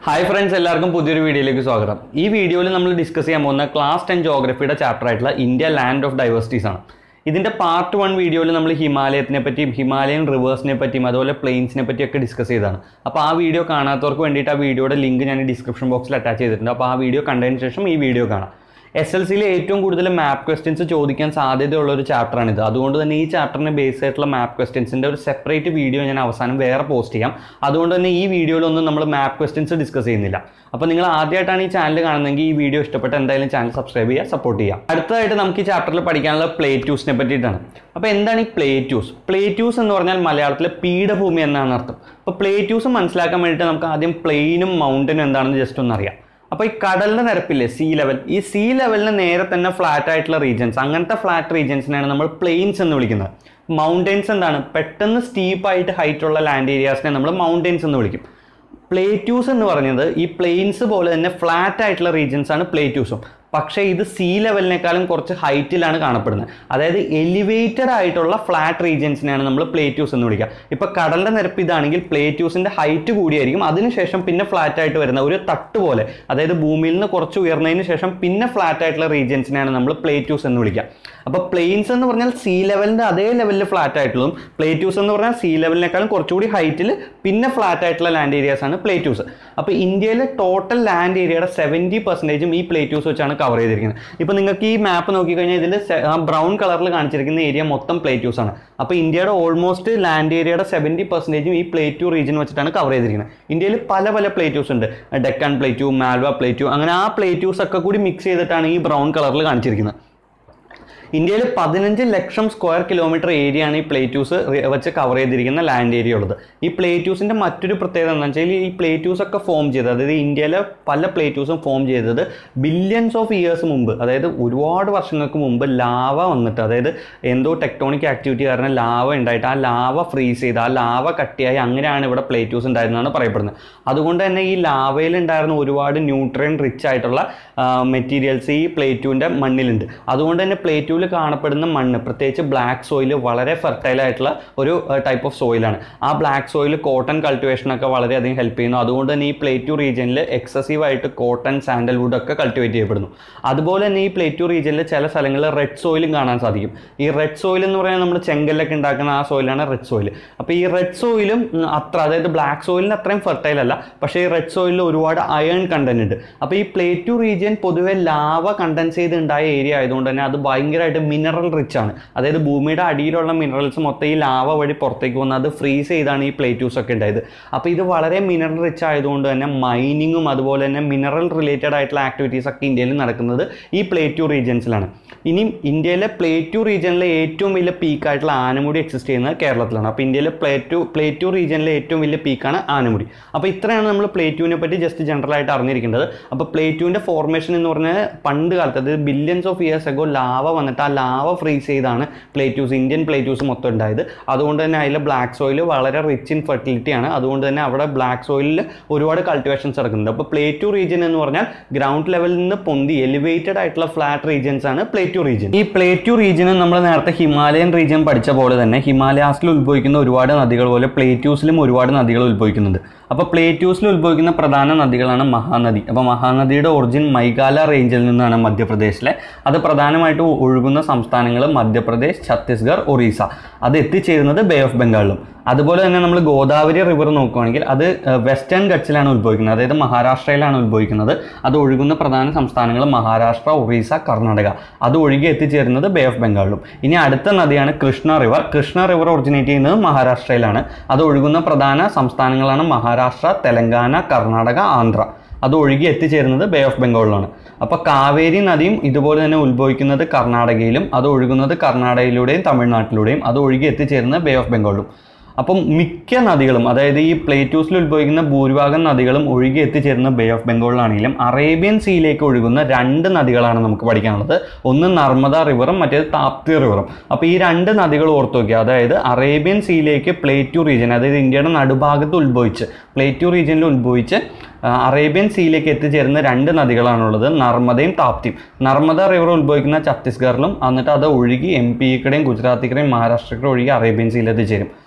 Hi friends, എല്ലാവർക്കും പുതിയൊരു വീഡിയോയിലേക്ക് സ്വാഗതം. ഈ വീഡിയോയിൽ നമ്മൾ ഡിസ്കസ് ചെയ്യാൻ പോകുന്ന ക്ലാസ് 10 ജോഗ്രഫിയുടെ ചാപ്റ്റർ ആയിട്ടുള്ള ഇന്ത്യ ലാൻഡ് ഓഫ് ഡൈവേഴ്സിറ്റീസ് ആണ്. ഇതിന്റെ പാർട്ട് 1 വീഡിയോയിൽ നമ്മൾ ഹിമാലയത്തിനെ പറ്റിയും ഹിമാലയൻ റിവേഴ്സിനെ പറ്റിയും അതുപോലെ പ്ലെയിൻസിനെ പറ്റിയൊക്കെ ഡിസ്കസ് ചെയ്തതാണ്. അപ്പോൾ ആ വീഡിയോ കാണാത്തവർക്ക് വേണ്ടിയിട്ട് ആ വീഡിയോയുടെ ലിങ്ക് ഞാൻ ഡിസ്ക്രിപ്ഷൻ ബോക്സിൽ അറ്റാച്ച് ചെയ്തിട്ടുണ്ട്. അപ്പോൾ ആ വീഡിയോ കണ്ടതിന് ശേഷം ഈ വീഡിയോ കാണാം. SSLCയിലെ ഏറ്റവും കൂടുതൽ മാപ്പ് ക്വസ്റ്റ്യൻസ് ചോദിക്കാൻ സാധ്യതയുള്ള ഒരു ചാപ്റ്ററാണിത്. അതുകൊണ്ട് തന്നെ ഈ ചാപ്റ്ററിനെ ബേസ് ആയിട്ടുള്ള മാപ്പ് ക്വസ്റ്റ്യൻസിൻ്റെ ഒരു സെപ്പറേറ്റ് വീഡിയോ ഞാൻ അവസാനം വേറെ പോസ്റ്റ് ചെയ്യാം. അതുകൊണ്ട് തന്നെ ഈ വീഡിയോയിലൊന്നും നമ്മൾ മാപ്പ് ക്വസ്റ്റ്യൻസ് ഡിസ്കസ് ചെയ്യുന്നില്ല. അപ്പോൾ നിങ്ങൾ ആദ്യമായിട്ടാണ് ഈ ചാനൽ കാണുന്നതെങ്കിൽ ഈ വീഡിയോ ഇഷ്ടപ്പെട്ട എന്തായാലും ചാനൽ സബ്സ്ക്രൈബ് ചെയ്യുക, സപ്പോർട്ട് ചെയ്യുക. അടുത്തതായിട്ട് നമുക്ക് ഈ ചാപ്റ്ററിൽ പഠിക്കാനുള്ള പ്ലേറ്റ്യൂസിനെ പറ്റിയിട്ടാണ്. അപ്പോൾ എന്താണ് ഈ പ്ലേറ്റ്യൂസ്? പ്ലേറ്റ്യൂസ് എന്ന് പറഞ്ഞാൽ മലയാളത്തിലെ പീഠഭൂമി എന്നാണ് അർത്ഥം. അപ്പോൾ പ്ലേറ്റ്യൂസ് മനസ്സിലാക്കാൻ വേണ്ടിയിട്ട് നമുക്ക് ആദ്യം പ്ലെയിനും മൗണ്ടനും എന്താണെന്ന് ജസ്റ്റ് ഒന്ന് അറിയാം. അപ്പോൾ ഈ കടലിൻ്റെ നിരപ്പില്ലേ, സീ ലെവൽ, ഈ സീ ലെവലിന് നേരെ തന്നെ ഫ്ലാറ്റ് ആയിട്ടുള്ള റീജൻസ്, അങ്ങനത്തെ ഫ്ലാറ്റ് റീജൻസിനാണ് നമ്മൾ പ്ലെയിൻസ് എന്ന് വിളിക്കുന്നത്. മൗണ്ടെയ്ൻസ് എന്താണ്? പെട്ടെന്ന് സ്റ്റീപ്പായിട്ട് ഹൈറ്റുള്ള ലാൻഡ് ഏരിയാസിനെ നമ്മൾ മൗണ്ടെയ്ൻസ് എന്ന് വിളിക്കും. പ്ലേറ്റ്യൂസ് എന്ന് പറഞ്ഞത് ഈ പ്ലെയിൻസ് പോലെ തന്നെ ഫ്ലാറ്റ് ആയിട്ടുള്ള റീജൻസ് ആണ് പ്ലേറ്റ്യൂസും. പക്ഷേ ഇത് സീ ലെവലിനേക്കാളും കുറച്ച് ഹൈറ്റിലാണ് കാണപ്പെടുന്നത്. അതായത് എലിവേറ്റഡ് ആയിട്ടുള്ള ഫ്ലാറ്റ് റീജിയൻസിനെയാണ് നമ്മൾ പ്ലേറ്റ്യൂസ് എന്ന് വിളിക്കുക. ഇപ്പോൾ കടലിൻ്റെ നിരപ്പ് ഇതാണെങ്കിൽ പ്ലേറ്റ്യൂസിൻ്റെ ഹൈറ്റ് കൂടിയായിരിക്കും, അതിനുശേഷം പിന്നെ ഫ്ലാറ്റ് ആയിട്ട് വരുന്ന ഒരു തട്ട് പോലെ, അതായത് ഭൂമിയിൽ നിന്ന് കുറച്ച് ഉയർന്നതിന് ശേഷം പിന്നെ ഫ്ലാറ്റ് ആയിട്ടുള്ള റീജിയൻസിനെയാണ് നമ്മൾ പ്ലേറ്റ്യൂസ് എന്ന് വിളിക്കുക. അപ്പോൾ പ്ലെയിൻസ് എന്ന് പറഞ്ഞാൽ സീ ലെവലിൻ്റെ അതേ ലെവലിൽ ഫ്ലാറ്റ് ആയിട്ടുള്ളതും, പ്ലേറ്റ്യൂസ് എന്ന് പറഞ്ഞാൽ സീ ലെവലിനേക്കാളും കുറച്ചുകൂടി ഹൈറ്റിൽ പിന്നെ ഫ്ലാറ്റ് ആയിട്ടുള്ള ലാൻഡ് ഏരിയാസ് ആണ് പ്ലേറ്റ്യൂസ്. അപ്പോൾ ഇന്ത്യയിലെ ടോട്ടൽ ലാൻഡ് ഏരിയയുടെ 70% ഈ പ്ലേറ്റ്യൂസ് വെച്ചാണ് കവർ ചെയ്തിരിക്കുന്നത്. ഇപ്പോൾ നിങ്ങൾക്ക് ഈ മാപ്പ് നോക്കിക്കഴിഞ്ഞാൽ ഇതിൽ ബ്രൗൺ കളറിൽ കാണിച്ചിരിക്കുന്ന ഏരിയ മൊത്തം പ്ലേറ്റ്യൂസ് ആണ്. അപ്പോൾ ഇന്ത്യയുടെ ഓൾമോസ്റ്റ് ലാൻഡ് ഏരിയയുടെ 70% ഈ പ്ലേറ്റ്യൂ റീജിയൻ വെച്ചിട്ടാണ് കവർ ചെയ്തിരിക്കുന്നത്. ഇന്ത്യയിൽ പല പല പ്ലേറ്റ്യൂസ് ഉണ്ട്, ഡെക്കാൻ പ്ലേറ്റ്യൂ, മാൽവ പ്ലേറ്റ്യൂ, അങ്ങനെ ആ പ്ലേറ്റ്യൂസ് ഒക്കെ കൂടി മിക്സ് ചെയ്തിട്ടാണ് ഈ ബ്രൗൺ കളറിൽ കാണിച്ചിരിക്കുന്നത്. ഇന്ത്യയിൽ 15 ലക്ഷം സ്ക്വയർ കിലോമീറ്റർ ഏരിയ ആണ് ഈ പ്ലേറ്റ്യൂസ് വെച്ച് കവർ ചെയ്തിരിക്കുന്ന ലാൻഡ് ഏരിയ ഉള്ളത്. ഈ പ്ലേറ്റ്യൂസിൻ്റെ മറ്റൊരു പ്രത്യേകത എന്താണെന്ന് വെച്ചാൽ ഈ പ്ലേറ്റ്യൂസ് ഒക്കെ ഫോം ചെയ്തത്, അതായത് ഇന്ത്യയിലെ പല പ്ലേറ്റ്യൂസും ഫോം ചെയ്തത് ബില്യൺസ് ഓഫ് ഇയേഴ്സ് മുമ്പ്, അതായത് ഒരുപാട് വർഷങ്ങൾക്ക് മുമ്പ് ലാവ വന്നിട്ട്, അതായത് എന്തോ ടെക്ടോണിക് ആക്ടിവിറ്റി കാരണം ലാവ ഉണ്ടായിട്ട് ആ ലാവ ഫ്രീസ് ചെയ്ത് ആ ലാവ കട്ടിയായി അങ്ങനെയാണ് ഇവിടെ പ്ലേറ്റ്യൂസ് ഉണ്ടായിരുന്നതാണ് പറയപ്പെടുന്നത്. അതുകൊണ്ട് തന്നെ ഈ ലാവയിൽ ഉണ്ടായിരുന്ന ഒരുപാട് ന്യൂട്രിയൻ റിച്ച് ആയിട്ടുള്ള മെറ്റീരിയൽസ് ഈ പ്ലേറ്റ്യൂവിൻ്റെ മണ്ണിലുണ്ട്. അതുകൊണ്ട് തന്നെ പ്ലേറ്റ്യൂവിൽ കാണപ്പെടുന്ന മണ്ണ്, പ്രത്യേകിച്ച് ബ്ലാക്ക് സോയിൽ, വളരെ ഫെർട്ടൈൽ ആയിട്ടുള്ള ഒരു ടൈപ്പ് ഓഫ് സോയിലാണ്. ആ ബ്ലാക്ക് സോയിൽ കോട്ടൺ കൾട്ടിവേഷനൊക്കെ വളരെയധികം ഹെൽപ്പ് ചെയ്യുന്നു. അതുകൊണ്ട് തന്നെ ഈ പ്ലേറ്റ്യൂ റീജിയനിൽ എക്സസീവായിട്ട് കോട്ടൺ, സാൻഡൽവുഡ് ഒക്കെ കൾട്ടിവേറ്റ് ചെയ്യപ്പെടുന്നു. അതുപോലെ തന്നെ ഈ പ്ലേറ്റ്യൂ റീജിയനിൽ ചില സ്ഥലങ്ങളിൽ റെഡ് സോയിലും കാണാൻ സാധിക്കും. ഈ റെഡ് സോയിൽ എന്ന് പറയുന്നത് നമ്മൾ ചെങ്കല്ലൊക്കെ ഉണ്ടാക്കുന്ന ആ സോയിലാണ് റെഡ് സോയിൽ. അപ്പോൾ ഈ റെഡ് സോയിലും അത്ര, അതായത് ബ്ലാക്ക് സോയിലിന് അത്രയും ഫെർട്ടൈൽ അല്ല, പക്ഷേ ഈ റെഡ് സോയിലിൽ ഒരുപാട് അയൺ കണ്ടന്റ് ഉണ്ട്. അപ്പോൾ ഈ പ്ലേറ്റ്യൂ റീജിയൻ പൊതുവെ ലാവ കണ്ടൻസ് ചെയ്ത് ഉണ്ടായ ഏരിയ ആയതുകൊണ്ട് തന്നെ അത് ഭയങ്കരമായിട്ട് മിനറൽ റിച്ച് ആണ്. അതായത് ഭൂമിയുടെ അടിയിലുള്ള മിനറൽസ് മൊത്തം ഈ ലാവ വഴി പുറത്തേക്ക് വന്ന് അത് ഫ്രീസ് ചെയ്താണ് ഈ പ്ലേറ്റ്യൂസ് ഒക്കെ ഉണ്ടായത്. അപ്പോൾ ഇത് വളരെ മിനറൽ റിച്ച് ആയതുകൊണ്ട് തന്നെ മൈനിങ്ങും അതുപോലെ തന്നെ മിനറൽ റിലേറ്റഡ് ആയിട്ടുള്ള ആക്ടിവിറ്റീസ് ഒക്കെ ഇന്ത്യയിൽ നടക്കുന്നത് ഈ പ്ലേറ്റ്യൂ റീജിയൻസിലാണ്. ഇനിയും ഇന്ത്യയിലെ പ്ലേറ്റ്യൂ റീജിയനിലെ ഏറ്റവും വലിയ പീക്കായിട്ടുള്ള ആനമുടി എക്സിസ്റ്റ് ചെയ്യുന്നത് കേരളത്തിലാണ്. അപ്പോൾ ഇന്ത്യയിലെ പ്ലേറ്റ്യൂ റീജിയനിലെ ഏറ്റവും വലിയ പീക്കാണ് ആനമുടി. അപ്പോൾ ഇത്രയാണ് നമ്മൾ പ്ലേറ്റ്യൂവിനെ പറ്റി ജസ്റ്റ് ജനറലായിട്ട് അറിഞ്ഞിരിക്കേണ്ടത്. അപ്പോൾ പ്ലേറ്റ്യൂവിൻ്റെ ഫോർമേഷൻ എന്ന് പറഞ്ഞാൽ പണ്ട് കാലത്ത്, അതായത് billions of years ago lava വന്നിട്ട് ആ ലാവ ഫ്രീസ് ചെയ്താണ് പ്ലേറ്റ്യൂസ്, ഇന്ത്യൻ പ്ലേറ്റ്യൂസ് മൊത്തം ഉണ്ടായത്. അതുകൊണ്ട് തന്നെ അതിലെ ബ്ലാക്ക് സോയിൽ വളരെ റിച്ച് ഇൻ ഫെർട്ടിലിറ്റിയാണ്. അതുകൊണ്ട് തന്നെ അവിടെ ബ്ലാക്ക് സോയിലിൽ ഒരുപാട് കൾട്ടിവേഷൻസ് നടക്കുന്നുണ്ട്. അപ്പോൾ പ്ലേറ്റ്യൂ റീജിയൻ എന്ന് പറഞ്ഞാൽ ഗ്രൗണ്ട് ലെവലിൽ നിന്ന് പൊന്തി എലിവേറ്റഡ് ആയിട്ടുള്ള ഫ്ലാറ്റ് റീജിയൻസ് ആണ് പ്ലേറ്റ്യൂ റീജിയൻ. ഈ പ്ലേറ്റ്യൂ റീജിയൻ നമ്മൾ നേരത്തെ ഹിമാലയൻ റീജിയൻ പഠിച്ച പോലെ തന്നെ ഹിമാലയാസിൽ ഉത്ഭവിക്കുന്ന ഒരുപാട് നദികൾ പോലെ പ്ലേറ്റ്യൂസിലും ഒരുപാട് നദികൾ ഉത്ഭവിക്കുന്നുണ്ട്. അപ്പോൾ പ്ലേറ്റ്യൂസിൽ ഉത്ഭവിക്കുന്ന പ്രധാന നദികളാണ് മഹാനദി. അപ്പോൾ മഹാനദിയുടെ ഒറിജിൻ മൈഗാല റേഞ്ചിൽ നിന്നാണ് മധ്യപ്രദേശിലെ. അത് പ്രധാനമായിട്ട് ഒഴുകുന്ന സംസ്ഥാനങ്ങൾ മധ്യപ്രദേശ്, ഛത്തീസ്ഗഡ്, ഒറീസ. അത് എത്തിച്ചേരുന്നത് ബേ ഓഫ് ബംഗാളിലും. അതുപോലെ തന്നെ നമ്മൾ ഗോദാവരി റിവർ നോക്കുകയാണെങ്കിൽ അത് വെസ്റ്റേൺ ഗട്ട്സിലാണ് ഉത്ഭവിക്കുന്നത്, അതായത് മഹാരാഷ്ട്രയിലാണ് ഉത്ഭവിക്കുന്നത്. അത് ഒഴുകുന്ന പ്രധാന സംസ്ഥാനങ്ങൾ മഹാരാഷ്ട്ര, ഒറീസ, കർണാടക. അത് ഒഴുകി എത്തിച്ചേരുന്നത് ബേ ഓഫ് ബംഗാളിലും. ഇനി അടുത്ത നദിയാണ് Krishna river. Krishna river originate ചെയ്യുന്നത് മഹാരാഷ്ട്രയിലാണ്. അത് ഒഴുകുന്ന പ്രധാന സംസ്ഥാനങ്ങളാണ് മഹാരാഷ്ട്ര, തെലങ്കാന, കർണാടക, ആന്ധ്ര. അത് ഒഴുകി എത്തിച്ചേരുന്നത് ബേ ഓഫ് ബംഗാളിലാണ്. അപ്പോൾ കാവേരി നദിയും ഇതുപോലെ തന്നെ ഉത്ഭവിക്കുന്നത് കർണാടകയിലും, അത് ഒഴുകുന്നത് കർണാടകയിലൂടെയും തമിഴ്നാട്ടിലൂടെയും, അത് ഒഴുകി എത്തിച്ചേരുന്നത് ബേ ഓഫ് ബംഗാളിലും. അപ്പം മിക്ക നദികളും, അതായത് ഈ പ്ലേറ്റ്യൂസിൽ ഉത്ഭവിക്കുന്ന ഭൂരിഭാഗം നദികളും ഒഴുകി എത്തിച്ചേരുന്ന ബേ ഓഫ് ബംഗാളിലാണെങ്കിലും അറേബ്യൻ സീയിലേക്ക് ഒഴുകുന്ന 2 നദികളാണ് നമുക്ക് പഠിക്കാനുള്ളത്. ഒന്ന് നർമ്മദ റിവറും മറ്റേത് താപ്തി റിവറും. അപ്പോൾ ഈ 2 നദികൾ ഓർത്ത് നോക്കുക. അതായത് അറേബ്യൻ സീയിലേക്ക് പ്ലേറ്റ്യൂ റീജിയൻ, അതായത് ഇന്ത്യയുടെ നടുഭാഗത്ത് ഉത്ഭവിച്ച് പ്ലേറ്റ്യൂ റീജിയനിൽ ഉത്ഭവിച്ച് അറേബ്യൻ സീയിലേക്ക് എത്തിച്ചേരുന്ന 2 നദികളാണുള്ളത്, നർമ്മദയും താപ്തിയും. നർമ്മദ റിവർ ഉത്ഭവിക്കുന്ന ഛത്തീസ്ഗഡിലും, എന്നിട്ട് അത് ഒഴുകി MP-ക്കടെയും ഗുജറാത്തിക്കടെയും മഹാരാഷ്ട്രക്കടെയും ഒഴുകി അറേബ്യൻ സീയിൽ എത്തിച്ചേരും.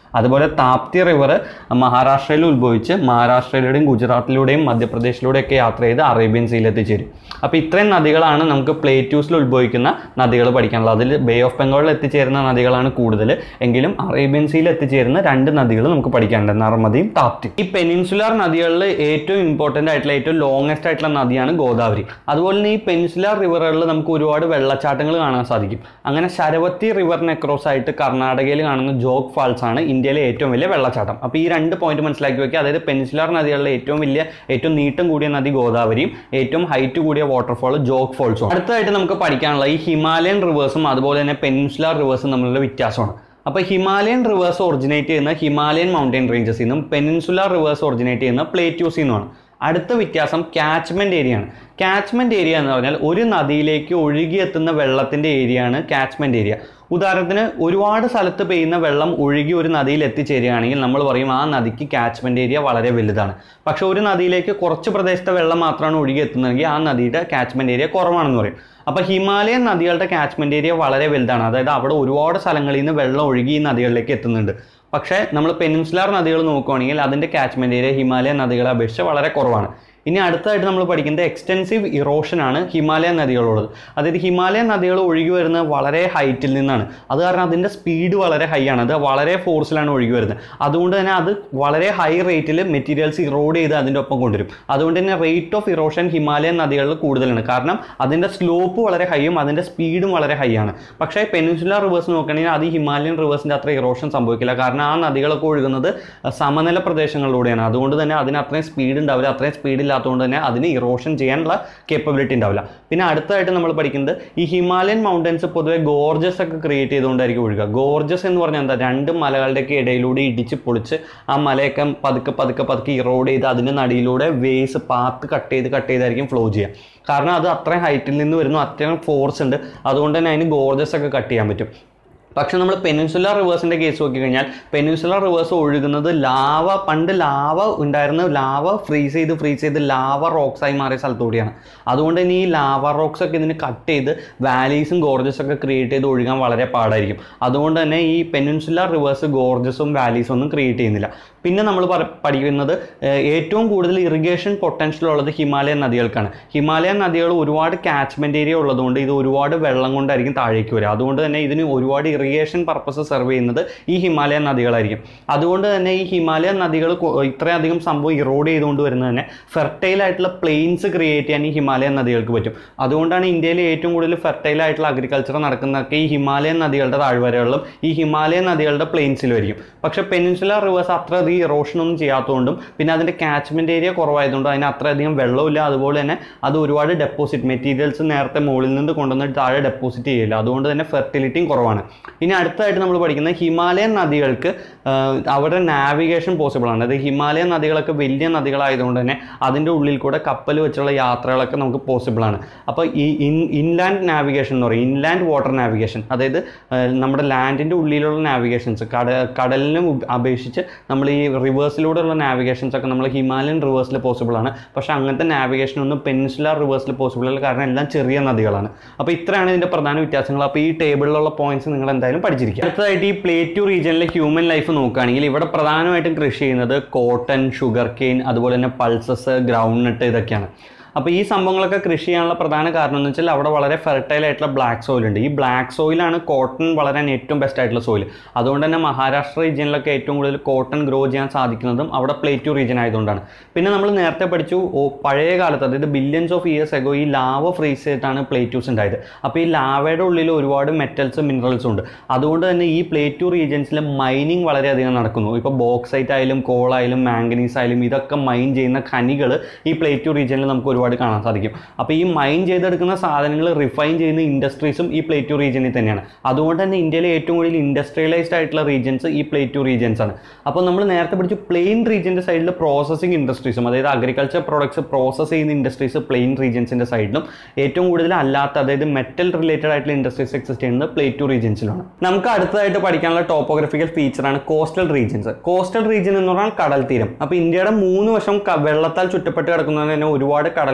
അതുപോലെ താപ്തി റിവർ മഹാരാഷ്ട്രയിൽ ഉത്ഭവിച്ച് മഹാരാഷ്ട്രയിലൂടെയും ഗുജറാത്തിലൂടെയും മധ്യപ്രദേശിലൂടെയൊക്കെ യാത്ര ചെയ്ത് അറേബ്യൻ സീയിൽ എത്തിച്ചേരും. അപ്പോൾ ഇത്രയും നദികളാണ് നമുക്ക് പ്ലേറ്റ്യൂസിൽ ഉത്ഭവിക്കുന്ന നദികൾ പഠിക്കാനുള്ളത്. അതിൽ ബേ ഓഫ് ബംഗാളിൽ എത്തിച്ചേരുന്ന നദികളാണ് കൂടുതൽ, എങ്കിലും അറേബ്യൻ സീയിൽ എത്തിച്ചേരുന്ന 2 നദികൾ നമുക്ക് പഠിക്കാനുണ്ട്, നർമ്മദയും താപ്തിയും. ഈ പെനിൻസുലാർ നദികളിൽ ഏറ്റവും ഇമ്പോർട്ടൻ്റ് ആയിട്ടുള്ള ഏറ്റവും ലോങ്ങസ്റ്റ് ആയിട്ടുള്ള നദിയാണ് ഗോദാവരി. അതുപോലെ തന്നെ ഈ പെനിൻസുലാർ റിവറുകളിൽ നമുക്ക് ഒരുപാട് വെള്ളച്ചാട്ടങ്ങൾ കാണാൻ സാധിക്കും. അങ്ങനെ ശരവത്തി റിവറിനെ ക്രോസ് ആയിട്ട് കർണാടകയിൽ കാണുന്ന ജോഗ് ഫാൾസ് ആണ് ഇന്ത്യയിലെ ഏറ്റവും വലിയ വെള്ളച്ചാട്ടം. അപ്പോൾ ഈ 2 പോയിന്റ് മനസ്സിലാക്കി വെക്കുക. അതായത് പെനിൻസുലാർ നദികളിലെ ഏറ്റവും നീട്ടം കൂടിയ നദി ഗോദാവരിയും ഏറ്റവും ഹൈറ്റ് കൂടിയ വാട്ടർഫോൾ ജോഗ് ഫോൾസും. അടുത്തതായിട്ട് നമുക്ക് പഠിക്കാനുള്ള ഈ ഹിമാലയൻ റിവേഴ്സും അതുപോലെ തന്നെ പെനിൻസുലാർ റിവേഴ്സും തമ്മിലുള്ള വ്യത്യാസമാണ്. അപ്പോൾ ഹിമാലയൻ റിവേഴ്സ് ഒറിജിനേറ്റ് ചെയ്യുന്ന ഹിമാലയൻ മൗണ്ടൻ റേഞ്ചസിൽ നിന്നും പെനിൻസുലാർ റിവേഴ്സ് ഒറിജിനേറ്റ് ചെയ്യുന്ന പ്ലേറ്റ്യൂസിൽ നിന്നുമാണ്. അടുത്ത വ്യത്യാസം കാച്ച്മെൻറ്റ് ഏരിയ ആണ്. കാച്ച്മെൻറ്റ് ഏരിയ എന്ന് പറഞ്ഞാൽ ഒരു നദിയിലേക്ക് ഒഴുകിയെത്തുന്ന വെള്ളത്തിൻ്റെ ഏരിയയാണ് കാച്ച്മെൻറ്റ് ഏരിയ. ഉദാഹരണത്തിന് ഒരുപാട് സ്ഥലത്ത് പെയ്യുന്ന വെള്ളം ഒഴുകി ഒരു നദിയിൽ എത്തിച്ചേരുകയാണെങ്കിൽ നമ്മൾ പറയും ആ നദിക്ക് കാച്ച്മെൻറ്റ് ഏരിയ വളരെ വലുതാണ്. പക്ഷെ ഒരു നദിയിലേക്ക് കുറച്ച് പ്രദേശത്തെ വെള്ളം മാത്രമാണ് ഒഴുകി എത്തുന്നതെങ്കിൽ ആ നദിയുടെ കാച്ച്മെൻറ്റ് ഏരിയ കുറവാണെന്ന് പറയും. അപ്പോൾ ഹിമാലയൻ നദികളുടെ കാച്ച്മെൻറ്റ് ഏരിയ വളരെ വലുതാണ്. അതായത് അവിടെ ഒരുപാട് സ്ഥലങ്ങളിൽ നിന്ന് വെള്ളം ഒഴുകി ഈ നദികളിലേക്ക് എത്തുന്നുണ്ട്. പക്ഷേ നമ്മൾ പെനിൻസുലാർ നദികൾ നോക്കുകയാണെങ്കിൽ അതിൻ്റെ കാച്ച്മെൻറ്റ് ഏരിയ ഹിമാലയൻ നദികളെ അപേക്ഷിച്ച് വളരെ കുറവാണ്. ഇനി അടുത്തായിട്ട് നമ്മൾ പഠിക്കുന്നത് എക്സ്റ്റെൻസീവ് ഇറോഷനാണ് ഹിമാലയൻ നദികളുള്ളത്. അതായത് ഹിമാലയൻ നദികൾ ഒഴുകി വരുന്നത് വളരെ ഹൈറ്റിൽ നിന്നാണ്. അത് കാരണം അതിൻ്റെ സ്പീഡ് വളരെ ഹൈ ആണ്. അത് വളരെ ഫോഴ്സിലാണ് ഒഴുകി വരുന്നത്. അതുകൊണ്ട് തന്നെ അത് വളരെ ഹൈ റേറ്റിൽ മെറ്റീരിയൽസ് ഇറോഡ് ചെയ്ത് അതിൻ്റെ ഒപ്പം കൊണ്ടുവരും. അതുകൊണ്ട് തന്നെ റേറ്റ് ഓഫ് ഇറോഷൻ ഹിമാലയൻ നദികളിൽ കൂടുതലാണ്. കാരണം അതിൻ്റെ സ്ലോപ്പ് വളരെ ഹൈയും അതിൻ്റെ സ്പീഡും വളരെ ഹൈ ആണ്. പക്ഷേ പെനിൻസുലാർ റിവേഴ്സ് നോക്കുകയാണെങ്കിൽ അത് ഹിമാലയൻ റിവേഴ്സിൻ്റെ അത്ര ഇറോഷൻ സംഭവിക്കില്ല. കാരണം ആ നദികളൊക്കെ ഒഴുകുന്നത് സമനില പ്രദേശങ്ങളിലൂടെയാണ്. അതുകൊണ്ട് തന്നെ അതിന് അത്രയും സ്പീഡ് ഉണ്ടാവില്ല. അത്രയും സ്പീഡില്ല അതുകൊണ്ട് തന്നെ അതിന് ഇറോഷൻ ചെയ്യാനുള്ള കേപ്പബിലിറ്റി ഉണ്ടാവില്ല. പിന്നെ അടുത്തായിട്ട് നമ്മൾ പഠിക്കുന്നത് ഈ ഹിമാലയൻ മൗണ്ടൻസ് പൊതുവെ ഗോർജസ് ഒക്കെ ക്രിയേറ്റ് ചെയ്തുകൊണ്ടായിരിക്കും ഒഴുകുക. ഗോർജസ് എന്ന് പറഞ്ഞാൽ എന്താ, 2 മലകളുടെയൊക്കെ ഇടയിലൂടെ ഇടിച്ച് പൊളിച്ച് ആ മലയൊക്കെ പതുക്കെ ഇറോഡ് ചെയ്ത് അതിൻ്റെ നടിയിലൂടെ വേസ് പാത്ത് കട്ട് ചെയ്തായിരിക്കും ഫ്ലോ ചെയ്യുക. കാരണം അത് അത്രയും ഹൈറ്റിൽ നിന്ന് വരുന്നു, അത്രയും ഫോഴ്സ് ഉണ്ട്. അതുകൊണ്ട് തന്നെ അതിന് ഗോർജസ് ഒക്കെ കട്ട് ചെയ്യാൻ പറ്റും. പക്ഷെ നമ്മൾ പെനിൻസുലാർ റിവേഴ്സിൻ്റെ കേസ് നോക്കിക്കഴിഞ്ഞാൽ പെനിൻസുലാർ റിവേഴ്സ് ഒഴുകുന്നത് പണ്ട് ലാവ ഉണ്ടായിരുന്ന ലാവ ഫ്രീസ് ചെയ്ത് ലാവ റോക്സ് ആയി മാറിയ സ്ഥലത്തൂടെയാണ്. അതുകൊണ്ട് തന്നെ ഈ ലാവ റോക്സ് ഒക്കെ ഇതിന് കട്ട് ചെയ്ത് വാലീസും ഗോർജസും ഒക്കെ ക്രിയേറ്റ് ചെയ്ത് ഒഴുകാൻ വളരെ പാടായിരിക്കും. അതുകൊണ്ട് തന്നെ ഈ പെനിൻസുലാർ റിവേഴ്സ് ഗോർജസും വാലീസും ഒന്നും ക്രിയേറ്റ് ചെയ്യുന്നില്ല. പിന്നെ നമ്മൾ പഠിക്കുന്നത് ഏറ്റവും കൂടുതൽ ഇറിഗേഷൻ പൊട്ടൻഷ്യൽ ഉള്ളത് ഹിമാലയൻ നദികൾക്കാണ്. ഹിമാലയൻ നദികൾ ഒരുപാട് കാച്ച്മെൻറ്റ് ഏരിയ ഉള്ളതുകൊണ്ട് ഇത് ഒരുപാട് വെള്ളം കൊണ്ടായിരിക്കും താഴേക്ക് വരിക. അതുകൊണ്ട് തന്നെ ഇതിന് ഒരുപാട് ഇറിഗേഷൻ പർപ്പസ് സെർവ് ചെയ്യുന്നത് ഈ ഹിമാലയൻ നദികളായിരിക്കും. അതുകൊണ്ട് തന്നെ ഈ ഹിമാലയൻ നദികൾ ഇത്രയധികം സംഭവം ഇറോഡ് ചെയ്തുകൊണ്ട് വരുന്നത് തന്നെ ഫെർട്ടൈൽ ആയിട്ടുള്ള പ്ലെയിൻസ് ക്രിയേറ്റ് ചെയ്യാൻ ഈ ഹിമാലയൻ നദികൾക്ക് പറ്റും. അതുകൊണ്ടാണ് ഇന്ത്യയിൽ ഏറ്റവും കൂടുതൽ ഫെർട്ടൈൽ ആയിട്ടുള്ള അഗ്രികൾച്ചർ നടക്കുന്നതൊക്കെ ഈ ഹിമാലയൻ നദികളുടെ താഴ്വരകളിലും ഈ ഹിമാലയൻ നദികളുടെ പ്ലെയിൻസിലുമായിരിക്കും. പക്ഷേ പെനിൻസുലാർ റിവേഴ്സ് അത്ര ഇറോഷൻ ഒന്നും ചെയ്യാത്തതുകൊണ്ടും പിന്നെ അതിൻ്റെ കാച്ച്മെൻറ്റ് ഏരിയ കുറവായതുകൊണ്ടും അതിന് അത്രയധികം വെള്ളമില്ല. അതുപോലെ തന്നെ അത് ഒരുപാട് ഡെപ്പോസിറ്റ് മെറ്റീരിയൽസ് നേരത്തെ മുകളിൽ നിന്ന് കൊണ്ടുവന്നിട്ട് താഴെ ഡെപ്പോസിറ്റ് ചെയ്യില്ല. അതുകൊണ്ട് തന്നെ ഫെർട്ടിലിറ്റിയും കുറവാണ്. ഇനി അടുത്തായിട്ട് നമ്മൾ പഠിക്കുന്നത് ഹിമാലയൻ നദികൾക്ക് അവരുടെ നാവിഗേഷൻ പോസിബിൾ ആണ്. അതായത് ഹിമാലയൻ നദികളൊക്കെ വലിയ നദികളായതുകൊണ്ട് തന്നെ അതിൻ്റെ ഉള്ളിൽ കൂടെ കപ്പൽ വെച്ചുള്ള യാത്രകളൊക്കെ നമുക്ക് പോസിബിൾ ആണ്. അപ്പോൾ ഈ ഇൻലാൻഡ് നാവിഗേഷൻ എന്ന് പറയും, ഇൻലാൻഡ് വാട്ടർ നാവിഗേഷൻ, അതായത് നമ്മുടെ ലാൻഡിൻ്റെ ഉള്ളിലുള്ള നാവിഗേഷൻസ് കടലിനെ അപേക്ഷിച്ച് നമ്മൾ ഈ റിവേഴ്സിലൂടെയുള്ള നാവിഗേഷൻസ് ഒക്കെ നമ്മൾ ഹിമാലയൻ റിവേഴ്സിൽ പോസിബിൾ ആണ്. പക്ഷേ അങ്ങനത്തെ നാവിഗേഷൻ ഒന്നും പെനിൻസുലാർ റിവേഴ്സിൽ പോസിബിൾ അല്ല, കാരണം എല്ലാം ചെറിയ നദികളാണ്. അപ്പോൾ ഇത്രയാണ് ഇതിൻ്റെ പ്രധാന വ്യത്യാസങ്ങൾ. അപ്പോൾ ഈ ടേബിളിലുള്ള പോയിന്റ്സ് നിങ്ങൾ എന്തായാലും പഠിച്ചിരിക്കുക. അടുത്തതായിട്ട് ഈ പ്ലേറ്റ്യൂ റീജിയനിലെ ഹ്യൂമൻ ലൈഫ് നോക്കുകയാണെങ്കിൽ ഇവിടെ പ്രധാനമായിട്ടും കൃഷി ചെയ്യുന്നത് കോട്ടൺ, ഷുഗർ കെയിൻ, അതുപോലെ തന്നെ പൾസസ്, ഗ്രൗണ്ട് നട്ട്, ഇതൊക്കെയാണ്. അപ്പോൾ ഈ സംഭവങ്ങളൊക്കെ കൃഷി ചെയ്യാനുള്ള പ്രധാന കാരണം എന്ന് വെച്ചാൽ അവിടെ വളരെ ഫെർട്ടൈൽ ആയിട്ടുള്ള ബ്ലാക്ക് സോയിൽ ഉണ്ട്. ഈ ബ്ലാക്ക് സോയിലാണ് കോട്ടൺ വളരാൻ ഏറ്റവും ബെസ്റ്റ് ആയിട്ടുള്ള സോയിൽ. അതുകൊണ്ട് തന്നെ മഹാരാഷ്ട്ര റീജിയനിലൊക്കെ ഏറ്റവും കൂടുതൽ കോട്ടൺ ഗ്രോ ചെയ്യാൻ സാധിക്കുന്നതും അവിടെ പ്ലേറ്റ്യൂ റീജിയൻ ആയതുകൊണ്ടാണ്. പിന്നെ നമ്മൾ നേരത്തെ പഠിച്ചു പഴയ കാലത്ത്, അതായത് ബില്യൺസ് ഓഫ് ഇയേഴ്സ് എഗോ ഈ ലാവ ഫ്രീസ് ചെയ്തിട്ടാണ് പ്ലേറ്റ്യൂസ് ഉണ്ടായത്. അപ്പോൾ ഈ ലാവയുടെ ഉള്ളിൽ ഒരുപാട് മെറ്റൽസും മിനറൽസും ഉണ്ട്. അതുകൊണ്ട് തന്നെ ഈ പ്ലേറ്റ്യൂ റീജിയൻസിൽ മൈനിങ് വളരെയധികം നടക്കുന്നു. ഇപ്പോൾ ബോക്സൈറ്റ് ആയാലും കോളായാലും മാംഗനീസ് ആയാലും ഇതൊക്കെ മൈൻ ചെയ്യുന്ന ഖനികൾ ഈ പ്ലേറ്റ്യൂ റീജിയനിൽ നമുക്ക് ഒരുപാട് കാണാൻ സാധിക്കും. അപ്പോൾ ഈ മൈൻ ചെയ്തെടുക്കുന്ന സാധനങ്ങൾ റിഫൈൻ ചെയ്യുന്ന ഇൻഡസ്ട്രീസും ഈ പ്ലേറ്റ്യൂ റീജിയനിൽ തന്നെയാണ്. അതുകൊണ്ട് തന്നെ ഇന്ത്യയിലെ ഏറ്റവും കൂടുതൽ ഇൻഡസ്ട്രിയലൈസ്ഡ് ആയിട്ടുള്ള റീജിയൻസ് ഈ പ്ലേറ്റ്യൂ റീജിയൻസ് ആണ്. അപ്പോൾ നമ്മൾ നേരത്തെ പഠിച്ചു പ്ലെയിൻ റീജിയൻ്റെ സൈഡിൽ പ്രോസസ്സിംഗ് ഇൻഡസ്ട്രീസും, അതായത് അഗ്രികൾച്ചർ പ്രോഡക്ട്സ് പ്രോസസ്സ് ചെയ്യുന്ന ഇൻഡസ്ട്രീസ് പ്ലെയിൻ റീജിയൻസിൻ്റെ സൈഡിലും ഏറ്റവും കൂടുതൽ അല്ലാത്ത, അതായത് മെറ്റൽ റിലേറ്റഡ് ആയിട്ടുള്ള ഇൻഡസ്ട്രീസ് എക്സിസ്റ്റ് ചെയ്യുന്നത് പ്ലേറ്റ്യൂ റീജിയൻസിലാണ്. നമുക്ക് അടുത്തതായിട്ട് പഠിക്കാനുള്ള ടോപ്പോഗ്രഫിക്കൽ ഫീച്ചറാണ് കോസ്റ്റൽ റീജിയൻസ്. കോസ്റ്റൽ റീജിയൻ എന്ന് പറഞ്ഞാൽ കടൽ തീരം. അപ്പോൾ ഇന്ത്യയുടെ 3 വശം വെള്ളത്താൽ ചുറ്റപ്പെട്ട് കിടക്കുന്നത് തന്നെ ഒരുപാട് കടൽ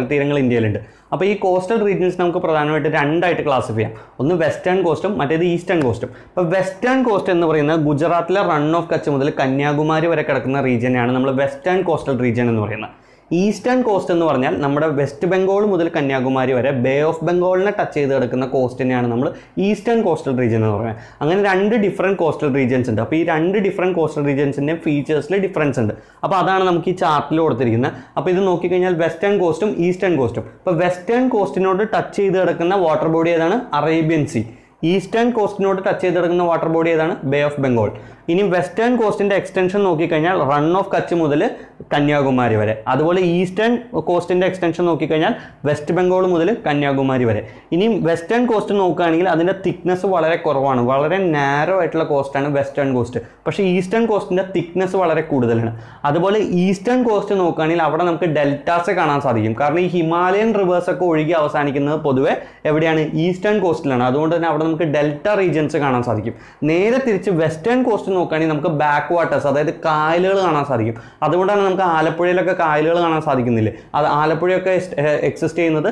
കടൽ തീരങ്ങൾ ഇന്ത്യയിലുണ്ട്. അപ്പോൾ ഈ കോസ്റ്റൽ റീജിയൻസ് നമുക്ക് പ്രധാനമായിട്ട് രണ്ടായിട്ട് ക്ലാസിഫൈ ചെയ്യാം. ഒന്ന് വെസ്റ്റേൺ കോസ്റ്റും മറ്റേത് ഈസ്റ്റേൺ കോസ്റ്റും. അപ്പോൾ വെസ്റ്റേൺ കോസ്റ്റ് എന്ന് പറയുന്നത് ഗുജറാത്തിലെ റൺ ഓഫ് കച്ച് മുതൽ കന്യാകുമാരി വരെ കിടക്കുന്ന റീജിയനാണ് നമ്മൾ വെസ്റ്റേൺ കോസ്റ്റൽ റീജിയൻ എന്ന് പറയുന്നത്. ഈസ്റ്റേൺ കോസ്റ്റ് എന്ന് പറഞ്ഞാൽ നമ്മുടെ വെസ്റ്റ് ബംഗാൾ മുതൽ കന്യാകുമാരി വരെ ബേ ഓഫ് ബംഗാളിനെ ടച്ച് ചെയ്ത് കിടക്കുന്ന കോസ്റ്റിനെയാണ് നമ്മൾ ഈസ്റ്റേൺ കോസ്റ്റൽ റീജിയൻ എന്ന് പറയുന്നത്. അങ്ങനെ രണ്ട് ഡിഫറെൻറ്റ് കോസ്റ്റൽ റീജിയൻസ് ഉണ്ട്. അപ്പോൾ ഈ രണ്ട് ഡിഫറെൻറ്റ് കോസ്റ്റൽ റീജിയൻസിൻ്റെ ഫീച്ചേഴ്സിൽ ഡിഫറൻസ് ഉണ്ട്. അപ്പോൾ അതാണ് നമുക്ക് ഈ ചാർട്ടിൽ കൊടുത്തിരിക്കുന്നത്. അപ്പോൾ ഇത് നോക്കിക്കഴിഞ്ഞാൽ വെസ്റ്റേൺ കോസ്റ്റും ഈസ്റ്റേൺ കോസ്റ്റും. ഇപ്പോൾ വെസ്റ്റേൺ കോസ്റ്റിനോട് ടച്ച് ചെയ്ത് കിടക്കുന്ന വാട്ടർ ബോഡി ഏതാണ്? Arabian sea. ഈസ്റ്റേൺ കോസ്റ്റിനോട് ടച്ച് ചെയ്ത് കിടക്കുന്ന വാട്ടർ ബോഡി ഏതാണ്? Bay of Bengal. ഇനി വെസ്റ്റേൺ കോസ്റ്റിൻ്റെ എക്സ്റ്റൻഷൻ നോക്കിക്കഴിഞ്ഞാൽ റൺ ഓഫ് കച്ച് മുതൽ കന്യാകുമാരി വരെ. അതുപോലെ ഈസ്റ്റേൺ കോസ്റ്റിൻ്റെ എക്സ്റ്റൻഷൻ നോക്കിക്കഴിഞ്ഞാൽ വെസ്റ്റ് ബംഗാൾ മുതൽ കന്യാകുമാരി വരെ. ഇനി വെസ്റ്റേൺ കോസ്റ്റ് നോക്കുകയാണെങ്കിൽ അതിൻ്റെ തിക്നെസ് വളരെ കുറവാണ്, വളരെ നാരോ ആയിട്ടുള്ള കോസ്റ്റാണ് വെസ്റ്റേൺ കോസ്റ്റ്. പക്ഷേ ഈസ്റ്റേൺ കോസ്റ്റിൻ്റെ തിക്നെസ് വളരെ കൂടുതലാണ്. അതുപോലെ ഈസ്റ്റേൺ കോസ്റ്റ് നോക്കുകയാണെങ്കിൽ അവിടെ നമുക്ക് ഡെൽറ്റാസ് കാണാൻ സാധിക്കും. കാരണം ഈ ഹിമാലയൻ റിവേഴ്സ് ഒക്കെ ഒഴുകി അവസാനിക്കുന്നത് പൊതുവെ എവിടെയാണ്? ഈസ്റ്റേൺ കോസ്റ്റിലാണ്. അതുകൊണ്ട് തന്നെ അവിടെ നമുക്ക് ഡെൽറ്റ റീജിയൻസ് കാണാൻ സാധിക്കും. നേരെ തിരിച്ച് വെസ്റ്റേൺ കോസ്റ്റ് നോക്കുകയാണെങ്കിൽ നമുക്ക് ബാക്ക് വാട്ടേഴ്സ്, അതായത് കായലുകൾ കാണാൻ സാധിക്കും. അതുകൊണ്ടാണ് നമുക്ക് ആലപ്പുഴയിലൊക്കെ കായലുകൾ കാണാൻ സാധിക്കുന്നില്ലേ? അത് ആലപ്പുഴയൊക്കെ എക്സിസ്റ്റ് ചെയ്യുന്നത്